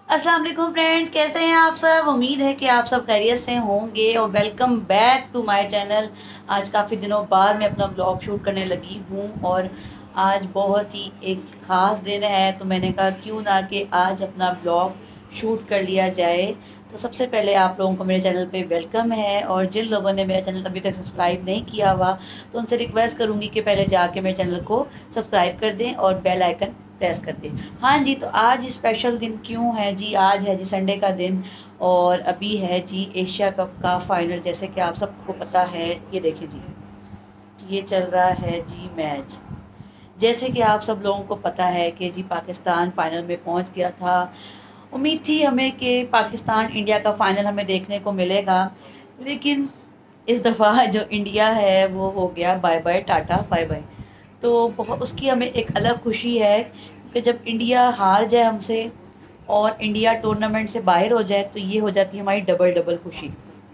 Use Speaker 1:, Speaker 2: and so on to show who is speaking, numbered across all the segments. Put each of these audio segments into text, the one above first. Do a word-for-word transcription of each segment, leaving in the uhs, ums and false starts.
Speaker 1: अस्सलाम वालेकुम फ्रेंड्स, कैसे हैं आप सब। उम्मीद है कि आप सब खैरियत से होंगे और welcome back to my channel. आज काफ़ी दिनों बाद मैं अपना ब्लॉग शूट करने लगी हूँ और आज बहुत ही एक ख़ास दिन है, तो मैंने कहा क्यों ना कि आज अपना ब्लॉग शूट कर लिया जाए। तो सबसे पहले आप लोगों को मेरे चैनल पे वेलकम है, और जिन लोगों ने मेरा चैनल अभी तक सब्सक्राइब नहीं किया हुआ तो उनसे रिक्वेस्ट करूँगी कि पहले जाके मेरे चैनल को सब्सक्राइब कर दें और बेल आइकन प्रेस कर दें। हाँ जी, तो आज स्पेशल दिन क्यों है जी, आज है जी संडे का दिन और अभी है जी एशिया कप का फाइनल। जैसे कि आप सबको पता है, ये देखें जी, ये चल रहा है जी मैच। जैसे कि आप सब लोगों को पता है कि जी पाकिस्तान फाइनल में पहुंच गया था। उम्मीद थी हमें कि पाकिस्तान इंडिया का फाइनल हमें देखने को मिलेगा, लेकिन इस दफ़ा जो इंडिया है वो हो गया bye bye tata bye bye. तो बहुत उसकी हमें एक अलग खुशी है कि जब इंडिया हार जाए हमसे और इंडिया टूर्नामेंट से बाहर हो जाए तो ये हो जाती है हमारी डबल डबल खुशी।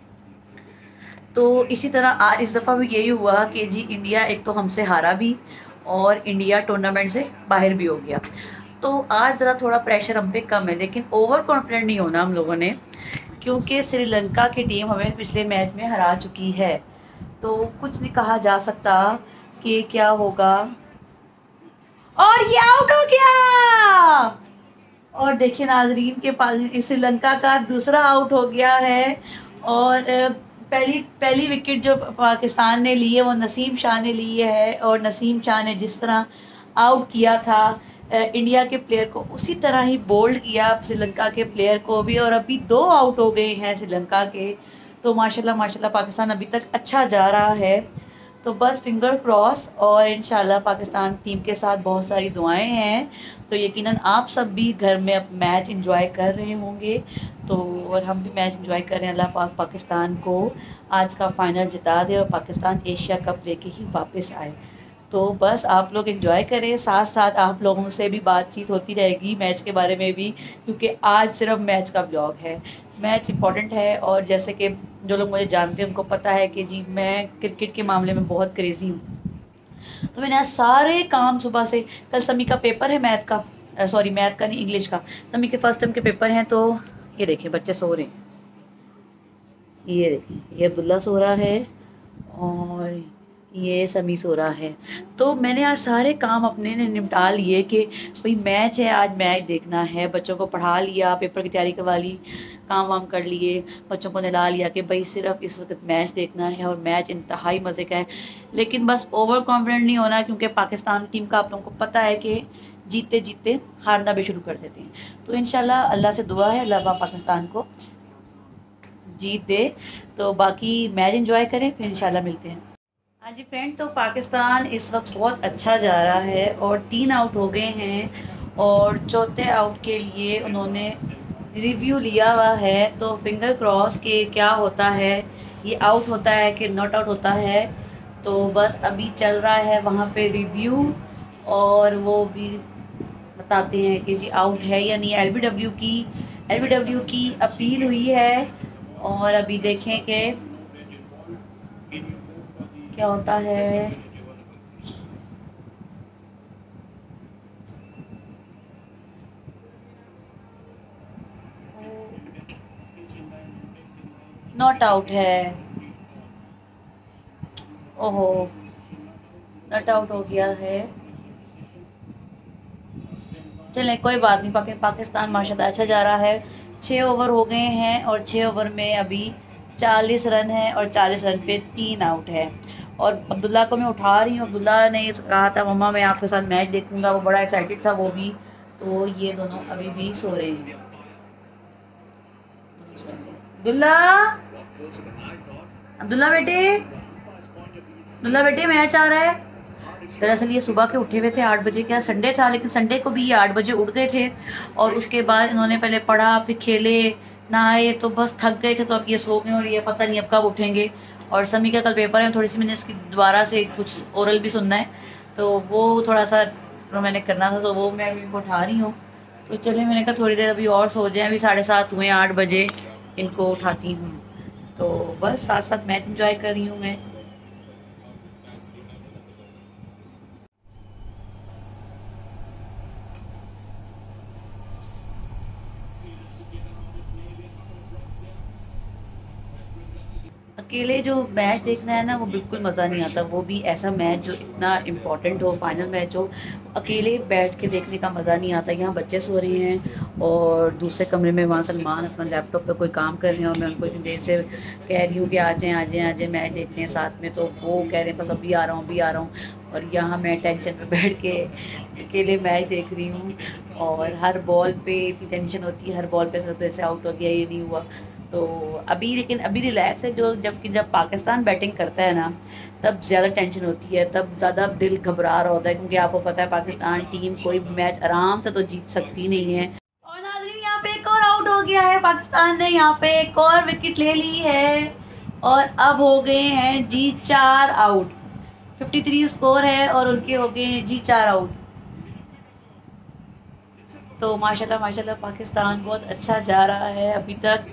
Speaker 1: तो इसी तरह आज इस दफ़ा भी यही हुआ कि जी इंडिया एक तो हमसे हारा भी और इंडिया टूर्नामेंट से बाहर भी हो गया। तो आज ज़रा थोड़ा प्रेशर हम पे कम है, लेकिन ओवर कॉन्फिडेंट नहीं होना हम लोगों ने, क्योंकि श्रीलंका की टीम हमें पिछले मैच में हरा चुकी है। तो कुछ नहीं कहा जा सकता कि क्या होगा। और ये आउट हो गया। और देखिए नाजरीन के पास श्रीलंका का दूसरा आउट हो गया है। और पहली पहली विकेट जो पाकिस्तान ने ली है वो नसीम शाह ने ली है, और नसीम शाह ने जिस तरह आउट किया था इंडिया के प्लेयर को, उसी तरह ही बोल्ड किया श्रीलंका के प्लेयर को भी, और अभी दो आउट हो गए हैं श्रीलंका के। तो माशाल्लाह माशाल्लाह पाकिस्तान अभी तक अच्छा जा रहा है। तो बस फिंगर क्रॉस, और इंशाल्लाह पाकिस्तान टीम के साथ बहुत सारी दुआएं हैं। तो यकीनन आप सब भी घर में अब मैच एंजॉय कर रहे होंगे, तो और हम भी मैच एंजॉय कर रहे हैं। अल्लाह पाक पाकिस्तान को आज का फाइनल जिता दे और पाकिस्तान एशिया कप लेके ही वापस आए। तो बस आप लोग एंजॉय करें, साथ साथ आप लोगों से भी बातचीत होती रहेगी मैच के बारे में भी, क्योंकि आज सिर्फ मैच का ब्लॉग है। मैच इंपॉर्टेंट है, और जैसे कि जो लोग मुझे जानते हैं उनको पता है कि जी मैं क्रिकेट के मामले में बहुत क्रेज़ी हूँ। तो मैंने आज सारे काम सुबह से, कल समी का पेपर है मैथ का, सॉरी मैथ का नहीं इंग्लिश का, समी के फर्स्ट टर्म के पेपर हैं। तो ये देखिए बच्चे सो रहे हैं, ये देखिए ये अब्दुल्ला सो रहा है और ये समी सो रहा है। तो मैंने आज सारे काम अपने ने निपटा लिए कि भाई मैच है, आज मैच देखना है। बच्चों को पढ़ा लिया, पेपर की तैयारी करवा ली, काम वाम कर लिए, बच्चों को नहला लिया कि भाई सिर्फ इस वक्त मैच देखना है, और मैच इंतहाई मज़े का है। लेकिन बस ओवर कॉन्फिडेंट नहीं होना, क्योंकि पाकिस्तान टीम का आप लोगों को पता है कि जीते जीते हारना भी शुरू कर देते हैं। तो इंशाल्लाह अल्लाह से दुआ है अल्लाह पाकिस्तान को जीत दे। तो बाकी मैच एंजॉय करें, फिर इंशाल्लाह मिलते हैं। हाँ जी फ्रेंड, तो पाकिस्तान इस वक्त बहुत अच्छा जा रहा है और तीन आउट हो गए हैं, और चौथे आउट के लिए उन्होंने रिव्यू लिया हुआ है। तो फिंगर क्रॉस के क्या होता है, ये आउट होता है कि नॉट आउट होता है। तो बस अभी चल रहा है वहाँ पे रिव्यू, और वो भी बताते हैं कि जी आउट है या नहीं। एलबीडब्ल्यू की एलबीडब्ल्यू की अपील हुई है, और अभी देखें कि क्या होता है। नॉट आउट है, ओहो नॉट आउट हो गया है। चलें कोई बात नहीं, पाकि पाकिस्तान माशाल्लाह अच्छा जा रहा है। छः ओवर हो गए हैं और छः ओवर में अभी चालीस रन है, और चालीस रन पे तीन आउट है। और अब्दुल्ला को मैं उठा रही हूँ, अब्दुल्ला ने कहा था मम्मा मैं आपके साथ मैच देखूँगा, वो बड़ा एक्साइटेड था वो भी। तो ये दोनों अभी भी सो रहे हैं। अब्दुल्ला, अब्दुल्ला बेटे, अब्दुल्ला बेटे मैच आ रहा है। दरअसल ये सुबह के उठे हुए थे आठ बजे, क्या संडे था, लेकिन संडे को भी ये आठ बजे उठ गए थे। और उसके बाद इन्होंने पहले पढ़ा, फिर खेले, नहाए, तो बस थक गए थे, तो अब ये सो गए, और ये पता नहीं अब कब उठेंगे। और समी का कल पेपर है, थोड़ी सी मैंने इसकी दोबारा से कुछ ओरल भी सुनना है, तो वो थोड़ा सा मैंने करना था, तो वो मैं अभी इनको उठा रही हूँ। तो चलिए मैंने कहा थोड़ी देर अभी और सो जाए, अभी साढ़े सात हुए, आठ बजे इनको उठाती हूँ। तो बस साथ साथ मैच इंजॉय कर रही हूँ मैं। अकेले जो मैच देखना है ना वो बिल्कुल मज़ा नहीं आता, वो भी ऐसा मैच जो इतना इम्पोर्टेंट हो, फाइनल मैच हो, अकेले बैठ के देखने का मज़ा नहीं आता। यहाँ बच्चे सो रहे हैं और दूसरे कमरे में वहाँ सलमान अपना लैपटॉप पे कोई काम कर रहे हैं और मैं उनको इतनी देर से कह रही हूँ कि आ जाएँ आ जाएँ आ जाएँ मैच देखते हैं साथ में, तो वो कह रहे हैं बस अभी आ रहा हूँ अभी आ रहा हूँ। और यहाँ मैं टेंशन में बैठ के अकेले मैच देख रही हूँ और हर बॉल पे इतनी टेंशन होती है, हर बॉल पे ऐसा से आउट हो गया, ये नहीं हुआ। तो अभी लेकिन अभी रिलैक्स है, जो जबकि जब पाकिस्तान बैटिंग करता है ना तब ज़्यादा टेंशन होती है, तब ज़्यादा दिल घबरा रहा होता है, क्योंकि आपको पता है पाकिस्तान टीम कोई मैच आराम से तो जीत सकती नहीं है। और नाज़रीन यहाँ पे एक और आउट हो गया है, पाकिस्तान ने यहाँ पे एक और विकेट ले ली है और अब हो गए हैं जी चार आउट। तिरेपन स्कोर है और उनके हो गए हैं जी चार आउट। तो माशाल्लाह माशाल्लाह पाकिस्तान बहुत अच्छा जा रहा है अभी तक।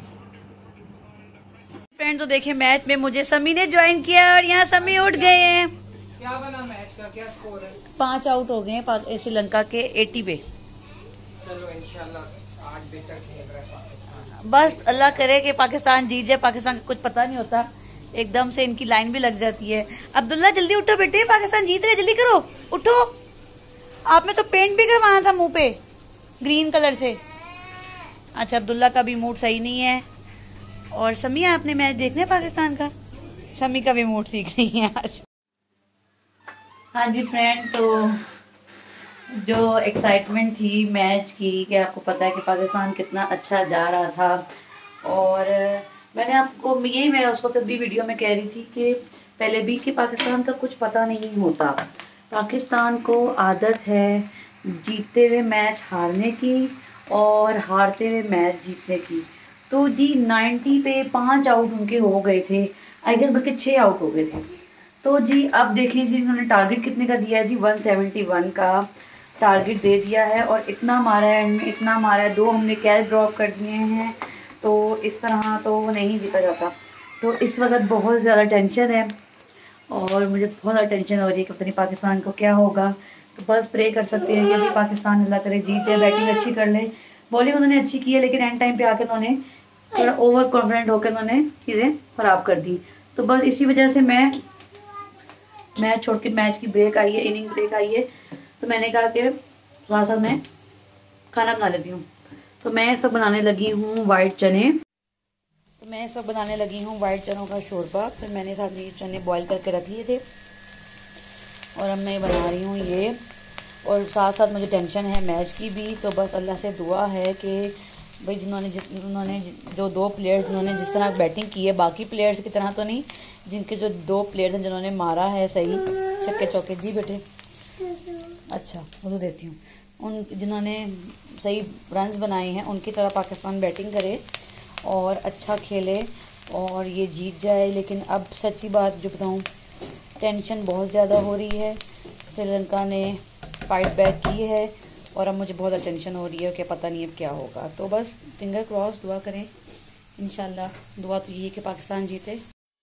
Speaker 1: फ्रेंड तो देखिए मैच में मुझे समी ने ज्वाइन किया और यहाँ समी उठ गए हैं।
Speaker 2: क्या बना मैच का, क्या स्कोर है?
Speaker 1: पांच आउट हो गए हैं श्रीलंका के अस्सी पे।
Speaker 2: चलो इंशाल्लाह आठ बजे तक खेल रहा है पाकिस्तान।
Speaker 1: बस अल्लाह करे कि पाकिस्तान जीत जाए, पाकिस्तान का कुछ पता नहीं होता, एकदम से इनकी लाइन भी लग जाती है। अब्दुल्ला जल्दी उठो बेटे, पाकिस्तान जीत रहे, जल्दी करो उठो। आपने तो पेंट भी करवाना था मुंह पे ग्रीन कलर से। अच्छा अब्दुल्ला का भी मूड सही नहीं है और समी आपने मैच देखना है पाकिस्तान का, समी का भी मूड सीख रही है आज। हाँ जी फ्रेंड, तो जो एक्साइटमेंट थी मैच की कि आपको पता है कि पाकिस्तान कितना अच्छा जा रहा था और मैंने आपको यही मैं उसको कभी वीडियो में कह रही थी कि पहले भी कि पाकिस्तान का कुछ पता नहीं होता, पाकिस्तान को आदत है जीतते हुए मैच हारने की और हारते हुए मैच जीतने की। तो जी नब्बे पे पाँच आउट उनके हो गए थे, आई गेस बल्कि छः आउट हो गए थे। तो जी अब देख लीजिए इन्होंने टारगेट कितने का दिया है जी, एक सौ इकहत्तर का टारगेट दे दिया है और इतना मारा है इनमें, इतना मारा है, दो हमने कैच ड्रॉप कर दिए हैं। तो इस तरह तो नहीं जीता जाता। तो इस वक्त बहुत ज़्यादा टेंशन है और मुझे बहुत ज़्यादा टेंशन हो रही है कि पता नहीं पाकिस्तान को क्या होगा। तो बस प्रे कर सकते हैं कि अभी पाकिस्तान अल्लाह करे जीत जाए, बैटिंग अच्छी कर ले, बॉलिंग उन्होंने अच्छी की है लेकिन एंड टाइम पे आके उन्होंने थोड़ा ओवर कॉन्फिडेंट होकर उन्होंने चीज़ें ख़राब कर दी। तो बस इसी वजह से मैं मैच छोड़ के, मैच की ब्रेक आई है, इनिंग ब्रेक आई है, तो मैंने कहा कि थोड़ा सा मैं खाना बना लेती हूँ। तो मैं इस वक्त बनाने लगी हूँ वाइट चने। तो मैं इस वक्त बनाने लगी हूँ वाइट चनों का शोरबा। फिर मैंने साथ ये चने बॉईल करके रख लिए थे और अब मैं बना रही हूँ ये। और साथ साथ मुझे टेंशन है मैच की भी, तो बस अल्लाह से दुआ है कि भाई जिन्होंने जिस उन्होंने जो दो प्लेयर्स जिन्होंने जिस तरह बैटिंग की है, बाकी प्लेयर्स की तरह तो नहीं, जिनके जो दो प्लेयर्स हैं जिन्होंने मारा है सही छक्के चौके, जी बेटे अच्छा वो देती हूँ, उन जिन्होंने सही रन्स बनाए हैं उनकी तरह पाकिस्तान बैटिंग करे और अच्छा खेले और ये जीत जाए। लेकिन अब सच्ची बात जो बताऊँ, टेंशन बहुत ज़्यादा हो रही है। श्रीलंका ने फाइट बैक की है और अब मुझे बहुत ज़्यादा टेंशन हो रही है कि पता नहीं अब क्या होगा। तो बस फिंगर क्रॉस, दुआ करें इंशाल्लाह। दुआ तो यही है कि पाकिस्तान जीते।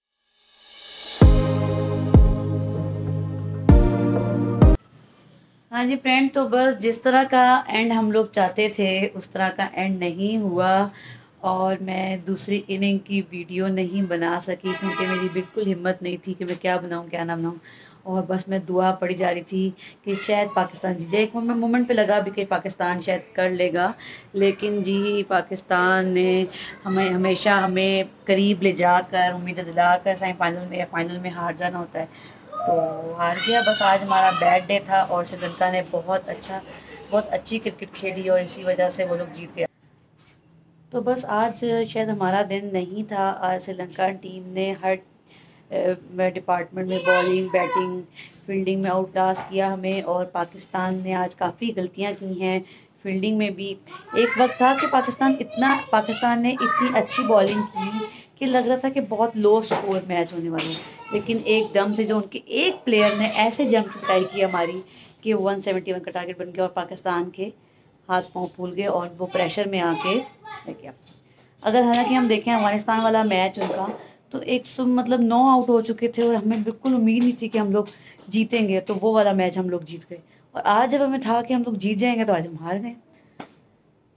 Speaker 1: हाँ जी फ्रेंड, तो बस जिस तरह का एंड हम लोग चाहते थे उस तरह का एंड नहीं हुआ और मैं दूसरी इनिंग की वीडियो नहीं बना सकी क्योंकि मेरी बिल्कुल हिम्मत नहीं थी कि मैं क्या बनाऊँ क्या ना बनाऊँ। और बस मैं दुआ पड़ी जा रही थी कि शायद पाकिस्तान जीत जाए। एक मोमेंट मोमेंट पे लगा भी कि पाकिस्तान शायद कर लेगा, लेकिन जी पाकिस्तान ने हमें हमेशा हमें करीब ले जाकर उम्मीदें दिलाकर सेमीफाइनल में या फाइनल में हार जाना होता है, तो हार गया। बस आज हमारा बैड डे था और श्रीलंका ने बहुत अच्छा बहुत अच्छी क्रिकेट खेली और इसी वजह से वो लोग जीत गए। तो बस आज शायद हमारा दिन नहीं था। आज श्रीलंका टीम ने हर डिपार्टमेंट में बॉलिंग, बैटिंग, फील्डिंग में आउट क्लास किया हमें और पाकिस्तान ने आज काफ़ी गलतियां की हैं फील्डिंग में भी। एक वक्त था कि पाकिस्तान इतना पाकिस्तान ने इतनी अच्छी बॉलिंग की कि लग रहा था कि बहुत लो स्कोर मैच होने वाला है, लेकिन एकदम से जो उनके एक प्लेयर ने ऐसे जंप स्ट्राइक की हमारी कि वन सेवेंटी वन का टारगेट बन गया और पाकिस्तान के हाथ पाँव फूल गए और वो प्रेशर में आके रह गया। अगर हालांकि हम देखें अफगानिस्तान वाला मैच उनका, तो एक सौ मतलब नौ आउट हो चुके थे और हमें बिल्कुल उम्मीद नहीं थी कि हम लोग जीतेंगे, तो वो वाला मैच हम लोग जीत गए। और आज जब हमें था कि हम लोग जीत जाएंगे तो आज हम हार गए।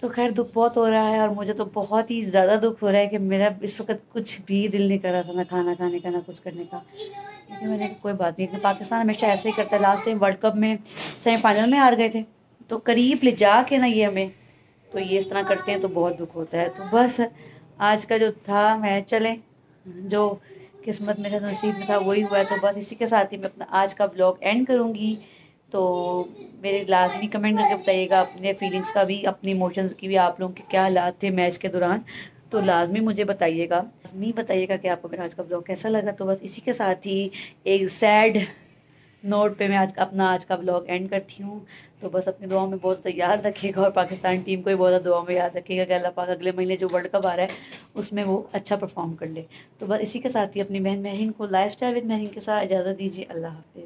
Speaker 1: तो खैर दुख बहुत हो रहा है और मुझे तो बहुत ही ज़्यादा दुख हो रहा है कि मेरा इस वक्त कुछ भी दिल नहीं कर रहा था, ना खाना खाने का ना कुछ करने का। लेकिन मैंने कोई बात नहीं, पाकिस्तान हमेशा ऐसे ही करता है। लास्ट टाइम वर्ल्ड कप में सेमीफाइनल में हार गए थे, तो करीब ले जा के ना ये हमें, तो ये इस तरह करते हैं तो बहुत दुख होता है। तो बस आज का जो था, मैं चलें जो किस्मत में था, नसीब में था, वही हुआ है। तो बस इसी के साथ ही मैं अपना आज का व्लॉग एंड करूँगी। तो मेरे लाजमी कमेंट करके बताइएगा अपने फीलिंग्स का भी, अपनी इमोशंस की भी, आप लोगों के क्या हालात थे मैच के दौरान, तो लाजमी मुझे बताइएगा। लाजमी बताइएगा कि आपको मेरा आज का व्लॉग कैसा लगा। तो बस इसी के साथ ही एक सैड नोट पे मैं आज अपना आज का व्लॉग एंड करती हूँ। तो बस अपनी दुआओं में बहुत ज़्यादा याद रखिएगा और पाकिस्तान टीम को भी बहुत ज़्यादा दुआओं में याद रखिएगा कि अल्लाह पाक अगले महीने जो वर्ल्ड कप आ रहा है उसमें वो अच्छा परफॉर्म कर ले। तो बस इसी के साथ ही अपनी बहन महरीन को लाइफ स्टाइल विद महरीन के साथ इजाज़त दीजिए। अल्लाह हाफ़िज़।